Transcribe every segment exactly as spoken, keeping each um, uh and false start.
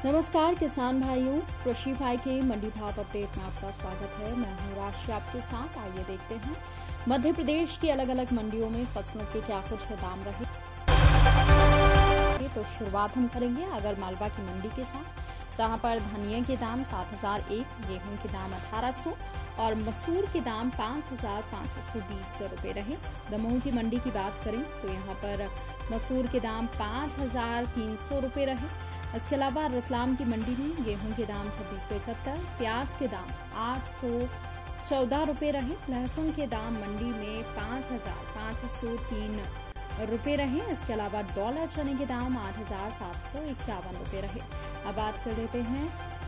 नमस्कार किसान भाइयों, कृषि भाई के मंडी भाव अपडेट में आपका स्वागत है। मैं हूं राशि आपके साथ। आइए देखते हैं मध्य प्रदेश की अलग अलग मंडियों में फसलों के क्या कुछ दाम रहे। तो शुरुआत हम करेंगे आगर मालवा की मंडी के साथ, जहां पर धनिया के दाम सात हजार एक, गेहूं के दाम अठारह सौ और मसूर के दाम पाँच हजार पाँच सौ बीस रुपए रहे। दमोह की मंडी की बात करें तो यहाँ पर मसूर के दाम पाँच हजार तीन सौ रुपए रहे। इसके अलावा रतलाम की मंडी में गेहूं के दाम छब्बीस सौ इकहत्तर, प्याज के दाम आठ सौ चौदह रुपए रहे। लहसुन के दाम मंडी में पाँच हजार पाँच सौ तीन रुपए रहे। इसके अलावा डॉलर चने के दाम आठ हजार सात सौ इक्यावन रुपए रहे। अब बात कर लेते हैं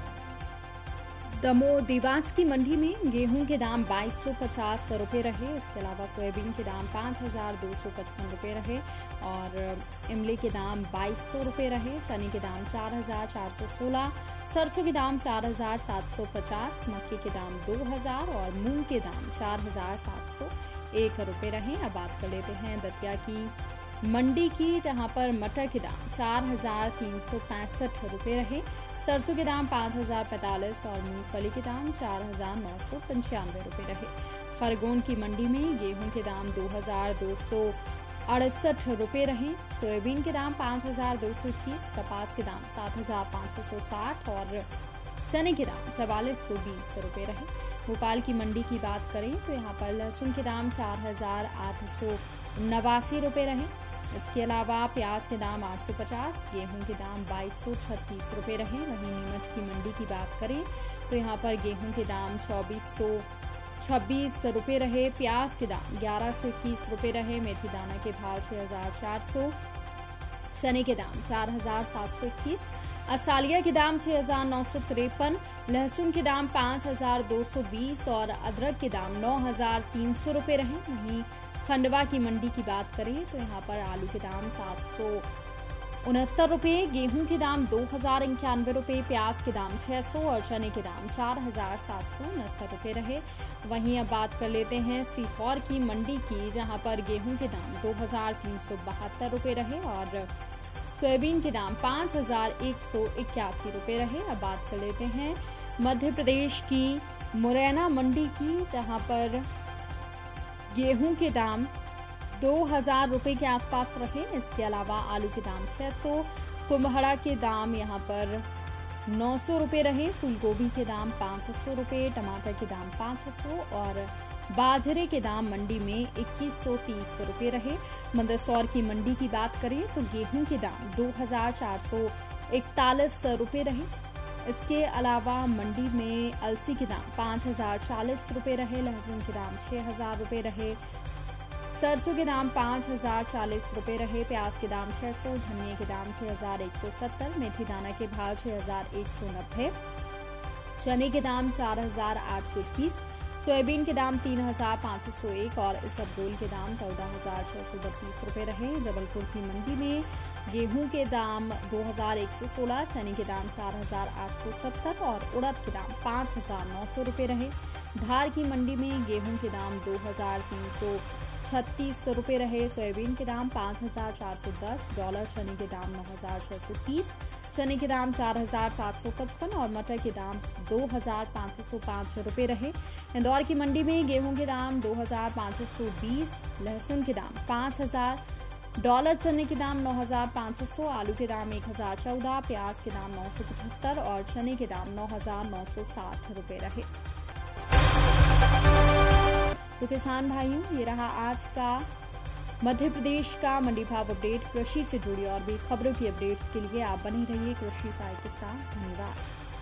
दमोह देवास की मंडी में गेहूं के दाम बाईस सौ पचास रुपए रहे। इसके अलावा सोयाबीन के दाम पाँच हजार दो सौ पचपन रुपए रहे और इमली के दाम बाईस सौ रुपए रहे। चने के दाम चार हजार चार सौ सोलह, सरसों के दाम चार हजार सात सौ पचास, मक्के के दाम दो हजार और मूंग के दाम चार हजार सात सौ एक रुपए रहे। अब बात कर लेते हैं दतिया की मंडी की, जहां पर मटर के दाम चार हजार तीन सौ पैंसठ रुपए रहे। सरसों के दाम पाँच हजार पैंतालीस और मूंगफली के दाम चार हजार नौ सौ पंचानवे रुपए रहे। खरगोन की मंडी में गेहूं के दाम दो हजार दो सौ अड़सठ रुपए रहे। सोयाबीन के दाम पाँच हजार दो सौ इक्कीस, कपास के दाम सात हजार पाँच सौ साठ और चने के दाम चवालीस सौ बीस रुपए रहे। भोपाल की मंडी की बात करें तो यहाँ पर लहसुन के दाम चार हजार आठ सौ नवासी रुपए रहे। इसके अलावा प्याज के दाम आठ सौ पचास, गेहूं के दाम बाईस सौ छत्तीस रुपए रहे। वहीं नीमच की मंडी की बात करें तो यहाँ पर गेहूं के दाम चौबीस सौ छब्बीस रुपए रहे। प्याज के दाम ग्यारह सौ इक्कीस रुपए रहे। मेथी दाना के भाव छह हजार चार सौ, चने के दाम चार हजार सात सौ इक्कीस, असालिया के दाम छह हजार नौ सौ तिरपन, लहसुन के दाम पाँच हजार दो सौ बीस और अदरक के दाम नौ हजार तीन सौ रुपए रहे। वहीं खंडवा की मंडी की बात करें तो यहाँ पर आलू के दाम सात सौ उनहत्तर रुपए, गेहूं के दाम दो हजार इक्यानवे रुपए, प्याज के दाम छह सौ और चने के दाम चार हजार सात सौ उनहत्तर रुपए रहे। वहीं अब बात कर लेते हैं सीहोर की मंडी की, जहां पर गेहूं के दाम दो हजार तीन सौ बहत्तर रुपए रहे और सोयाबीन के दाम पाँच हजार एक सौ इक्यासी रुपए रहे। अब बात कर लेते हैं मध्य प्रदेश की मुरैना मंडी की, जहां पर गेहूं के दाम दो हजार रुपए के आसपास रहे। इसके अलावा आलू के दाम छह सौ, कुम्हड़ा के दाम यहां पर नौ सौ रुपए रहे। फूलगोभी के दाम पाँच सौ रुपए, टमाटर के दाम पाँच सौ और बाजरे के दाम मंडी में इक्कीस सौ तीस रुपए रहे। मंदसौर की मंडी की बात करें तो गेहूं के दाम दो हजार चार सौ इकतालीस रुपए रहे। इसके अलावा मंडी में अलसी के दाम पाँच हजार चालीस रुपए रहे। लहसुन के दाम छह हजार रुपए रहे। सरसों के दाम पाँच हजार चालीस रुपए रहे। प्याज के दाम छह सौ, धनिया के दाम छह हजार एक सौ सत्तर, मेथी दाना के भाव छह हजार एक सौ नब्बे, चने के दाम चार हजार आठ सौ इक्कीस, सोयाबीन के दाम तीन हजार पाँच सौ एक और इसबगोल के दाम चौदह हजार छह सौ बत्तीस रुपए रहे। जबलपुर की मंडी में गेहूं के दाम दो हजार एक सौ सोलह, चने के दाम चार हजार आठ सौ सत्तर और उड़द के दाम पाँच हजार नौ सौ रुपए रहे। धार की मंडी में गेहूं के दाम दो हजार तीन सौ छत्तीस रुपए रहे। सोयाबीन के दाम पाँच हजार चार सौ दस, डॉलर चने के दाम नौ हजार छह सौ तीस, चने के दाम चार हजार सात सौ पचपन और मटर के दाम दो हजार पाँच सौ पाँच रुपए रहे। इंदौर की मंडी में गेहूं के दाम दो हजार पाँच सौ बीस, लहसुन के दाम पाँच हजार, डॉलर चने के दाम नौ हजार पाँच सौ, आलू के दाम एक हजार चौदह, प्याज के दाम नौ सौ पचहत्तर और चने के दाम नौ हजार नौ सौ साठ रुपए रहे। तो किसान भाइयों, ये रहा आज का मध्य प्रदेश का मंडी भाव अपडेट। कृषि से जुड़ी और भी खबरों की अपडेट्स के लिए आप बने रहिए कृषि भाई के साथ। धन्यवाद।